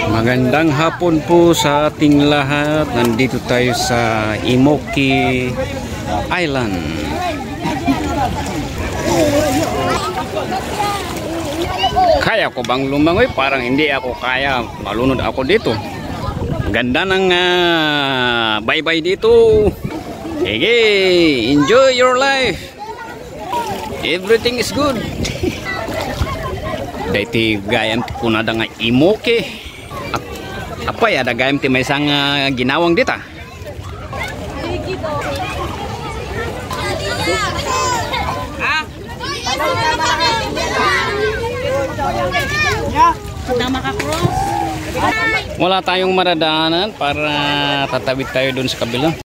Magandang hapon po sa ating lahat. Nandito tayo sa IMMUkI Island. Kaya ko bang lumangoy? Parang hindi ako kaya. Malunod ako dito. Ganda ng bye-bye dito. Hey, enjoy your life. Everything is good. Dahiti gayam ti kunada nga IMMUkI. Apa ya ada gayam ti may isang ginawang dita. Wala tayong maradaanan para tatawid tayo dun sa kabila.